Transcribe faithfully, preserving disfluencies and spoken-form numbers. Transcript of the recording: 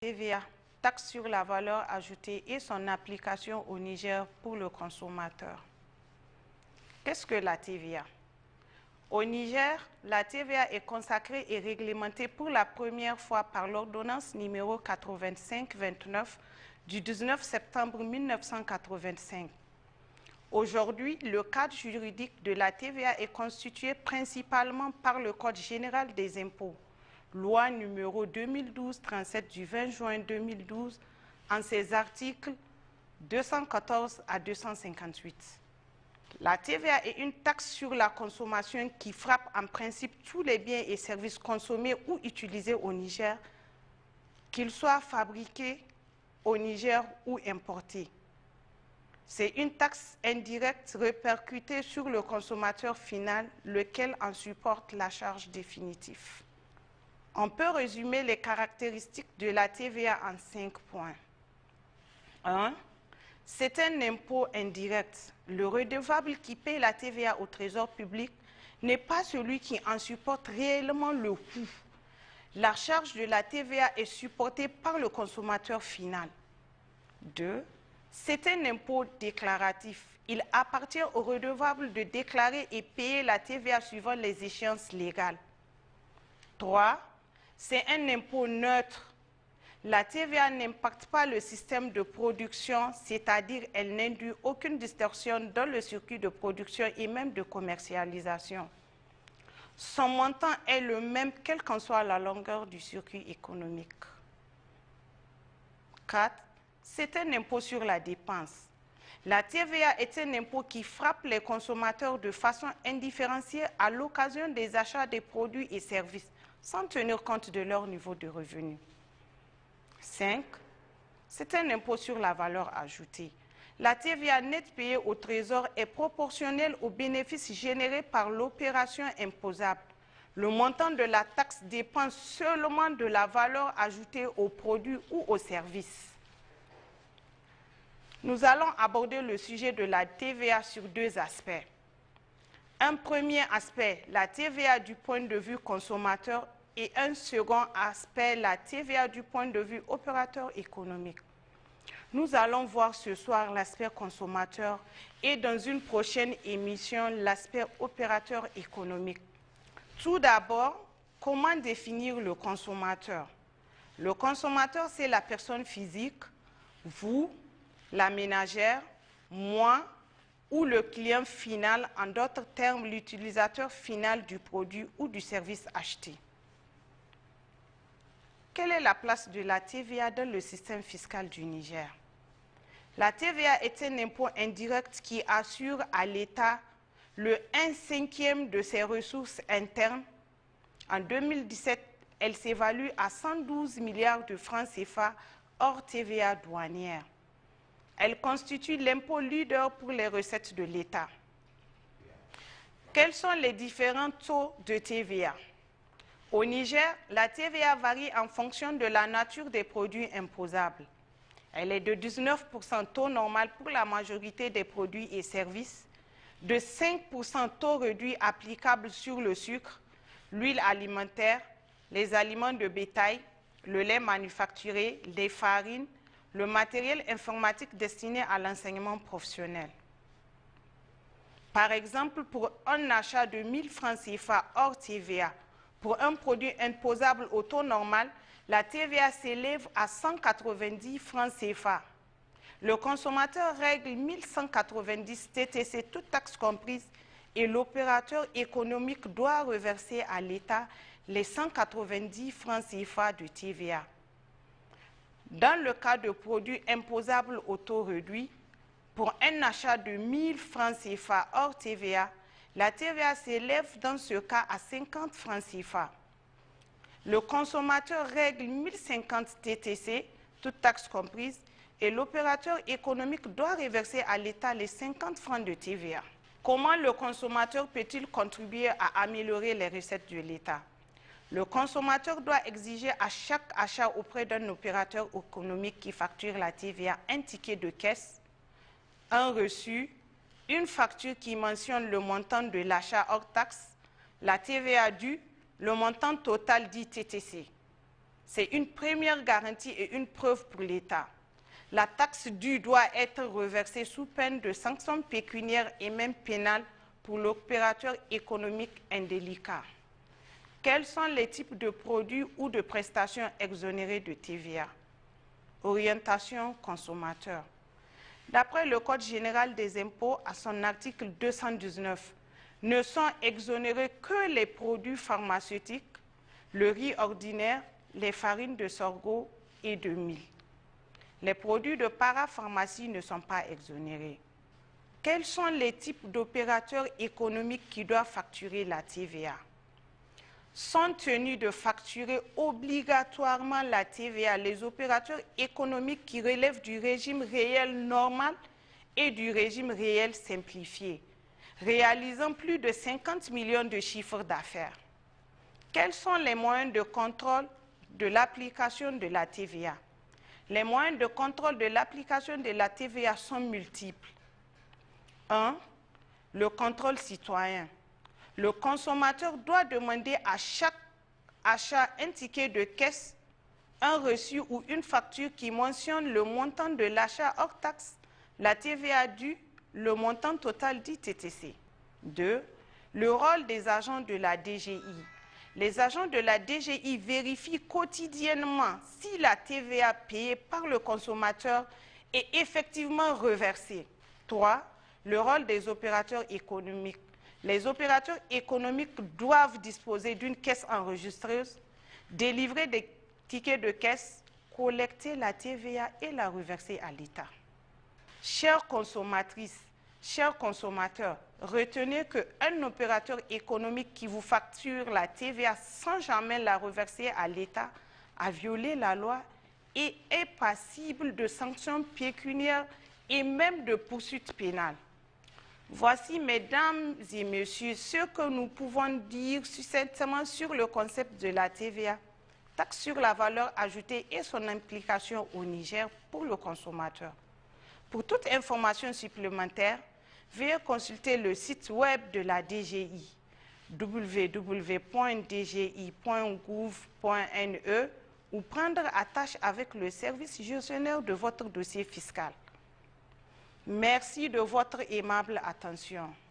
T V A, taxe sur la valeur ajoutée et son application au Niger pour le consommateur. Qu'est-ce que la T V A? Au Niger, la T V A est consacrée et réglementée pour la première fois par l'ordonnance numéro quatre-vingt-cinq vingt-neuf du dix-neuf septembre mille neuf cent quatre-vingt-cinq. Aujourd'hui, le cadre juridique de la T V A est constitué principalement par le Code général des impôts, loi numéro deux mille douze trente-sept du vingt juin deux mille douze, en ses articles deux cent quatorze à deux cent cinquante-huit. La T V A est une taxe sur la consommation qui frappe en principe tous les biens et services consommés ou utilisés au Niger, qu'ils soient fabriqués au Niger ou importés. C'est une taxe indirecte répercutée sur le consommateur final, lequel en supporte la charge définitive. On peut résumer les caractéristiques de la T V A en cinq points. un. C'est un impôt indirect. Le redevable qui paie la T V A au Trésor public n'est pas celui qui en supporte réellement le coût. La charge de la T V A est supportée par le consommateur final. deux. C'est un impôt déclaratif. Il appartient au redevable de déclarer et payer la T V A suivant les échéances légales. trois. C'est un impôt neutre. La T V A n'impacte pas le système de production, c'est-à-dire elle n'induit aucune distorsion dans le circuit de production et même de commercialisation. Son montant est le même quelle qu'en soit la longueur du circuit économique. quatre. C'est un impôt sur la dépense. La T V A est un impôt qui frappe les consommateurs de façon indifférenciée à l'occasion des achats des produits et services, sans tenir compte de leur niveau de revenu. cinq. C'est un impôt sur la valeur ajoutée. La T V A nette payée au Trésor est proportionnelle aux bénéfices générés par l'opération imposable. Le montant de la taxe dépend seulement de la valeur ajoutée aux produits ou aux services. Nous allons aborder le sujet de la T V A sur deux aspects. Un premier aspect, la T V A du point de vue consommateur, et un second aspect, la T V A du point de vue opérateur économique. Nous allons voir ce soir l'aspect consommateur et dans une prochaine émission, l'aspect opérateur économique. Tout d'abord, comment définir le consommateur? Le consommateur, c'est la personne physique, vous, la ménagère, moi ou le client final, en d'autres termes, l'utilisateur final du produit ou du service acheté. Quelle est la place de la T V A dans le système fiscal du Niger? La T V A est un impôt indirect qui assure à l'État le un cinquième de ses ressources internes. En deux mille dix-sept, elle s'évalue à cent douze milliards de francs C F A hors T V A douanière. Elle constitue l'impôt leader pour les recettes de l'État. Quels sont les différents taux de T V A? Au Niger, la T V A varie en fonction de la nature des produits imposables. Elle est de dix-neuf pour cent taux normal pour la majorité des produits et services, de cinq pour cent taux réduit applicable sur le sucre, l'huile alimentaire, les aliments de bétail, le lait manufacturé, les farines, le matériel informatique destiné à l'enseignement professionnel. Par exemple, pour un achat de mille francs C F A hors T V A, pour un produit imposable au taux normal, la T V A s'élève à cent quatre-vingt-dix francs C F A. Le consommateur règle mille cent quatre-vingt-dix T T C, toutes taxes comprises, et l'opérateur économique doit reverser à l'État les cent quatre-vingt-dix francs C F A de T V A. Dans le cas de produits imposables au taux réduit, pour un achat de mille francs C F A hors T V A, la T V A s'élève dans ce cas à cinquante francs C F A. Le consommateur règle mille cinquante T T C, toutes taxes comprises, et l'opérateur économique doit reverser à l'État les cinquante francs de T V A. Comment le consommateur peut-il contribuer à améliorer les recettes de l'État? Le consommateur doit exiger à chaque achat auprès d'un opérateur économique qui facture la T V A un ticket de caisse, un reçu, une facture qui mentionne le montant de l'achat hors taxe, la T V A due, le montant total dit T T C. C'est une première garantie et une preuve pour l'État. La taxe due doit être reversée sous peine de sanctions pécuniaires et même pénales pour l'opérateur économique indélicat. Quels sont les types de produits ou de prestations exonérées de T V A? Orientation consommateur. D'après le Code général des impôts, à son article deux cent dix-neuf, ne sont exonérés que les produits pharmaceutiques, le riz ordinaire, les farines de sorgho et de mil. Les produits de parapharmacie ne sont pas exonérés. Quels sont les types d'opérateurs économiques qui doivent facturer la T V A? Sont tenus de facturer obligatoirement la T V A les opérateurs économiques qui relèvent du régime réel normal et du régime réel simplifié, réalisant plus de cinquante millions de chiffres d'affaires. Quels sont les moyens de contrôle de l'application de la T V A? Les moyens de contrôle de l'application de la T V A sont multiples. un. Le contrôle citoyen. Le consommateur doit demander à chaque achat un ticket de caisse, un reçu ou une facture qui mentionne le montant de l'achat hors taxe, la T V A due, le montant total dit T T C. deux. Le rôle des agents de la D G I. Les agents de la D G I vérifient quotidiennement si la T V A payée par le consommateur est effectivement reversée. trois. Le rôle des opérateurs économiques. Les opérateurs économiques doivent disposer d'une caisse enregistreuse, délivrer des tickets de caisse, collecter la T V A et la reverser à l'État. Chères consommatrices, chers consommateurs, retenez qu'un opérateur économique qui vous facture la T V A sans jamais la reverser à l'État a violé la loi et est passible de sanctions pécuniaires et même de poursuites pénales. Voici, mesdames et messieurs, ce que nous pouvons dire succinctement sur le concept de la T V A, taxe sur la valeur ajoutée et son implication au Niger pour le consommateur. Pour toute information supplémentaire, veuillez consulter le site web de la D G I, w w w point d g i point gouv point n e, ou prendre attache avec le service gestionnaire de votre dossier fiscal. Merci de votre aimable attention.